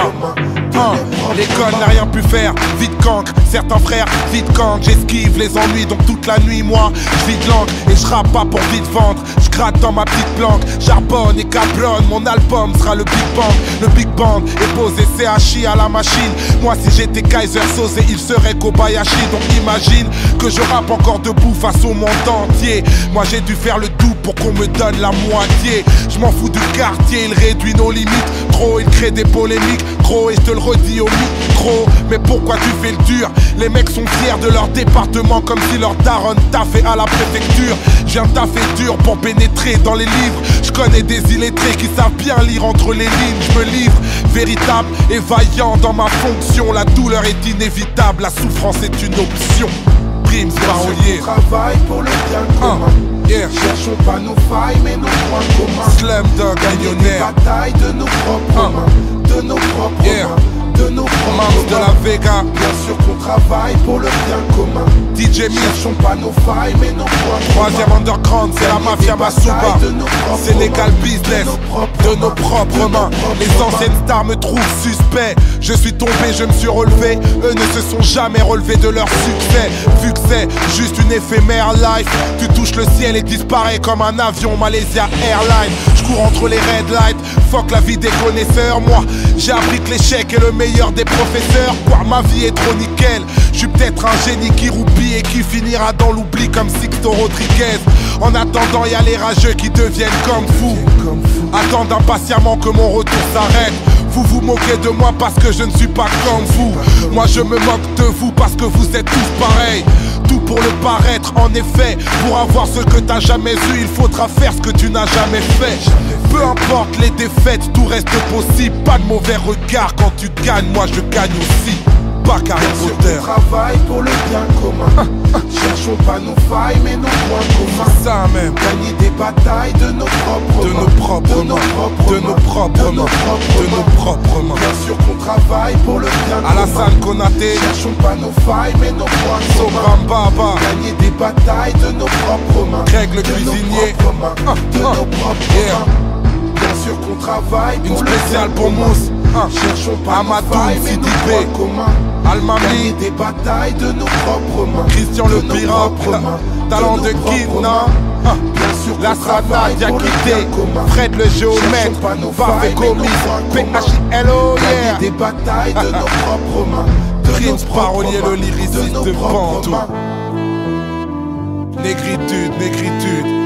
Speaker 8: L'école n'a rien pu faire, vite cancre. Certains frères, vite cancre. J'esquive les ennuis donc toute la nuit moi je vide l'encre et je rappe pas pour vite vendre. Je gratte dans ma petite planque, charbonne et cablonne. Mon album sera le Big Bang. Le Big Bang est posé CHI à la machine. Moi si j'étais Kaiser Soze il serait Kobayashi. Donc imagine que je rappe encore debout face au monde entier. Moi j'ai dû faire le double pour qu'on me donne la moitié. Je m'en fous du quartier, il réduit nos limites. Gros il crée des polémiques, gros et je te le redis au micro. Mais pourquoi tu fais le dur? Les mecs sont fiers de leur département comme si leur daronne taffait à la préfecture. Je viens taffer dur pour pénétrer dans les livres. Je connais des illettrés qui savent bien lire entre les lignes. Je me livre, véritable et vaillant dans ma fonction. La douleur est inévitable, la souffrance est une option. Primes parolier.
Speaker 3: Travaille pour le bien commun. Cherchons pas nos failles mais nos points communs.
Speaker 8: Slumdog millionnaire.
Speaker 3: Bataille de nos propres mains, de nos propres mains. de nos propres
Speaker 8: de la Vega.
Speaker 3: Bien sûr qu'on travaille pour le bien commun.
Speaker 8: DJ Mitch,
Speaker 3: cherchons pas nos failles mais nos points
Speaker 8: troisième underground, c'est la mafia Masuba. Sénégal business, de nos propres mains. Les anciennes stars me trouvent suspect. Je suis tombé, je me suis relevé. Eux ne se sont jamais relevés de leur succès. Vu que c'est juste une éphémère life, tu touches le ciel et disparais comme un avion Malaysia Airlines. Je cours entre les red lights, fuck la vie des connaisseurs. Moi, j'ai appris que l'échec est le meilleur des professeurs. Boire ma vie est trop nickel. Je suis peut-être un génie qui roupille et qui finira dans l'oubli comme Sixto Rodriguez. En attendant, y a les rageux qui deviennent comme fous. Attendent impatiemment que mon retour s'arrête. Vous vous moquez de moi parce que je ne suis pas comme vous. Moi je me moque de vous parce que vous êtes tous pareils. Tout pour le paraître, en effet. Pour avoir ce que t'as jamais eu, il faudra faire ce que tu n'as jamais fait. Peu importe les défaites, tout reste possible. Pas de mauvais regard quand tu gagnes, moi je gagne aussi. Pas Harry Potter.
Speaker 3: On travaille pour le bien commun. Cherchons pas nos failles mais nos points communs.
Speaker 8: Ça même.
Speaker 3: Gagner des batailles de nos propres mains.
Speaker 8: De nos propres mains. De nos propres mains. De nos propres mains.
Speaker 3: Bien sûr qu'on travaille pour le bien commun.
Speaker 8: Alassane Konaté.
Speaker 3: Cherchons pas nos failles mais nos points
Speaker 8: communs.
Speaker 3: Baba. Gagner des batailles de nos propres mains.
Speaker 8: Greg le cuisinier.
Speaker 3: De nos propres mains. Bien sûr qu'on travaille pour
Speaker 8: une spéciale pour Mousse.
Speaker 3: Cherchons pas
Speaker 8: Amadou,
Speaker 3: nos failles mais nos points communs.
Speaker 8: Almami,
Speaker 3: des batailles de nos propres mains.
Speaker 8: Christian le pirate, talent de Kidna, la Strada Diakité, Fred le géomètre, Parfait Commis, PHILO, yeah.
Speaker 3: Des batailles de nos propres mains.
Speaker 8: Prince Parolier le lyriciste de Pantou. Négritude, négritude.